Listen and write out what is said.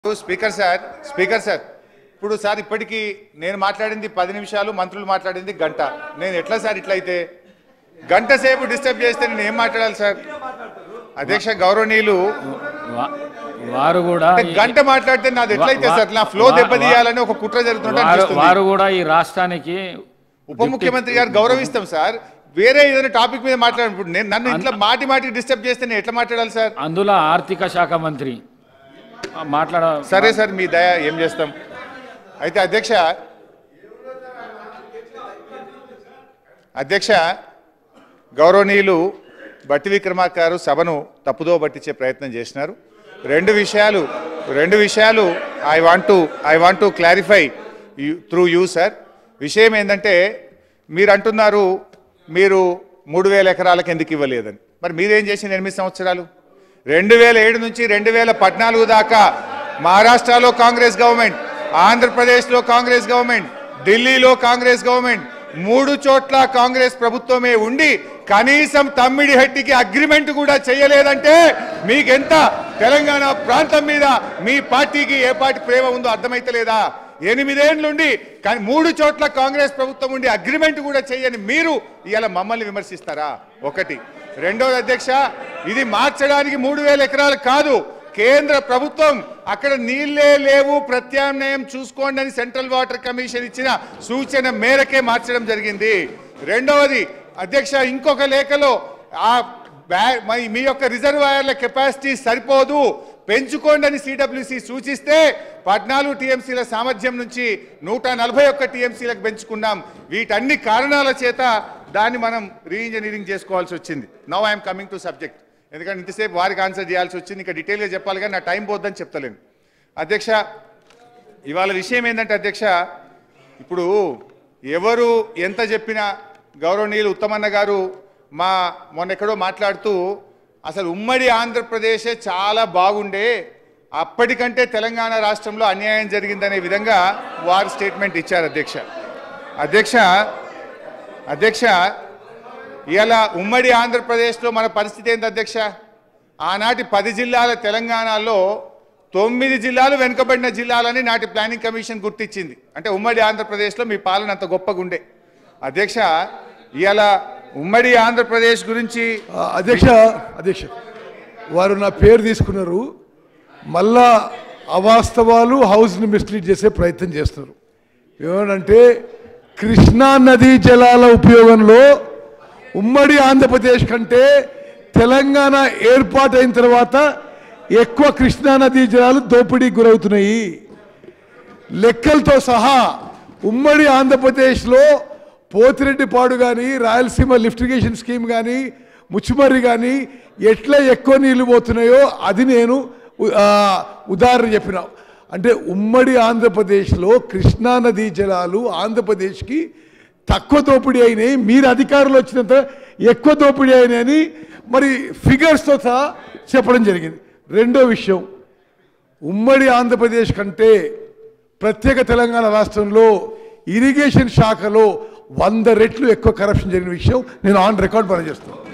Speaker sir ఇప్పుడు sir ఇప్పటికీ నేను మాట్లాడింది 10 నిమిషాలు, మంత్రులు మాట్లాడింది గంట. నేను ఎట్లా సార్ ఇట్లయితే గంట సేపు డిస్టర్బ్ చేస్తే నేను ఏం మాట్లాడాలి సార్? అధ్యక్ష గౌరవనీయులు వారు కూడా గంట మాట్లాడితే నాది ఎట్లయితే సార్? నా ఫ్లో దెబ్బతీయాలని ఒక కుట్ర జరుగుతుంటే వారు కూడా ఈ రాష్ట్రానికి ఉప ముఖ్యమంత్రి గారు గౌరవిస్తాం సార్. వేరే ఏదైనా టాపిక్ మీద మాట్లాడినప్పుడు నేను నన్ను ఇట్లా మాటికి డిస్టర్బ్ చేస్తే నేను ఎట్లా మాట్లాడాలి సార్? అందులో ఆర్థిక శాఖ మంత్రి సరే సార్, మీ దయ ఏం చేస్తాం. అయితే అధ్యక్ష గౌరవనీయులు బట్టి విక్రమార్క గారు సభను తప్పుదో పట్టించే ప్రయత్నం చేసినారు. రెండు విషయాలు I want to clarify through you sir. విషయం ఏంటంటే మీరు అంటున్నారు మీరు 3000 ఎకరాలకు ఎందుకు ఇవ్వలేదని. మరి మీరేం చేసిన 8 సంవత్సరాలు? 2007 నుంచి 2014 దాకా మహారాష్ట్రలో కాంగ్రెస్ గవర్నమెంట్, ఆంధ్రప్రదేశ్లో కాంగ్రెస్ గవర్నమెంట్, ఢిల్లీలో కాంగ్రెస్ గవర్నమెంట్, 3 చోట్ల కాంగ్రెస్ ప్రభుత్వమే ఉండి కనీసం తమ్మిడిహట్టికి అగ్రిమెంట్ కూడా చేయలేదంటే మీకెంత తెలంగాణ ప్రాంతం మీద మీ పార్టీకి ఏ పార్టీ ప్రేమ ఉందో అర్థమైతలేదా? 8 ఏళ్ళుండి కానీ 3 చోట్ల కాంగ్రెస్ ప్రభుత్వం ఉండి అగ్రిమెంట్ కూడా చేయని మీరు ఇలా మమ్మల్ని విమర్శిస్తారా? ఒకటి. రెండోది అధ్యక్ష, ఇది మార్చడానికి 3000 ఎకరాలు కాదు, కేంద్ర ప్రభుత్వం అక్కడ నీళ్లే లేవు ప్రత్యామ్నాయం చూసుకోండి అని సెంట్రల్ వాటర్ కమిషన్ ఇచ్చిన సూచన మేరకే మార్చడం జరిగింది. రెండవది అధ్యక్ష, ఇంకొక లేఖలో మీ యొక్క రిజర్వాయర్ల కెపాసిటీ సరిపోదు పెంచుకోండి అని సిడబ్ల్యూసి సూచిస్తే 14 టీఎంసీల సామర్థ్యం నుంచి 141 టీఎంసీలకు పెంచుకున్నాం. వీటన్ని కారణాల చేత దాన్ని మనం రీఇంజనీరింగ్ చేసుకోవాల్సి వచ్చింది. Now I'm coming to subject. ఎందుకంటే ఇంతసేపు వారికి ఆన్సర్ చేయాల్సి వచ్చింది, ఇంకా డీటెయిల్గా చెప్పాలి కానీ నా టైం పోద్దని చెప్తలేను. అధ్యక్ష ఇవాళ విషయం ఏంటంటే అధ్యక్ష, ఇప్పుడు ఎవరు ఎంత చెప్పినా గౌరవనీయులు ఉత్తమన్న గారు మొన్నెక్కడో మాట్లాడుతూ అసలు ఉమ్మడి ఆంధ్రప్రదేశే చాలా బాగుండే, అప్పటికంటే తెలంగాణ రాష్ట్రంలో అన్యాయం జరిగిందనే విధంగా వారు స్టేట్మెంట్ ఇచ్చారు. అధ్యక్ష ఇలా ఉమ్మడి ఆంధ్రప్రదేశ్లో మన పరిస్థితి ఏంటి అధ్యక్ష? ఆనాటి 10 జిల్లాల తెలంగాణలో 9 జిల్లాలు వెనుకబడిన జిల్లాలని నాటి ప్లానింగ్ కమిషన్ గుర్తించింది. అంటే ఉమ్మడి ఆంధ్రప్రదేశ్లో మీ పాలన అంత గొప్పగుండే. అధ్యక్ష ఇలా ఉమ్మడి ఆంధ్రప్రదేశ్ గురించి అధ్యక్ష వారు నా పేరు తీసుకున్నారు, మళ్ళా అవాస్తవాలు హౌస్ని మిస్లీడ్ చేసే ప్రయత్నం చేస్తున్నారు. ఏమనంటే కృష్ణా నదీ జలాల ఉపయోగంలో ఉమ్మడి ఆంధ్రప్రదేశ్ కంటే తెలంగాణ ఏర్పాటైన తర్వాత ఎక్కువ కృష్ణా నదీ జలాలు దోపిడీకి గురవుతున్నాయి. లెక్కలతో సహా ఉమ్మడి ఆంధ్రప్రదేశ్లో పోతిరెడ్డిపాడు కానీ, రాయలసీమ లిఫ్ట్ ఇరిగేషన్ స్కీమ్ కానీ, ముచ్చుమర్రి కానీ ఎట్లా ఎక్కువ నీళ్లు పోతున్నాయో అది నేను ఉదాహరణ చెప్పిన. అంటే ఉమ్మడి ఆంధ్రప్రదేశ్లో కృష్ణా నదీ జలాలు ఆంధ్రప్రదేశ్కి తక్కువ దోపిడీ అయినాయి, మీరు అధికారులు వచ్చినంత ఎక్కువ దోపిడీ అయినాయని మరి ఫిగర్స్తో సహా చెప్పడం జరిగింది. రెండో విషయం, ఉమ్మడి ఆంధ్రప్రదేశ్ కంటే ప్రత్యేక తెలంగాణ రాష్ట్రంలో ఇరిగేషన్ శాఖలో 100 రెట్లు ఎక్కువ కరప్షన్ జరిగిన విషయం నేను ఆన్ రికార్డ్ పనిచేస్తాను.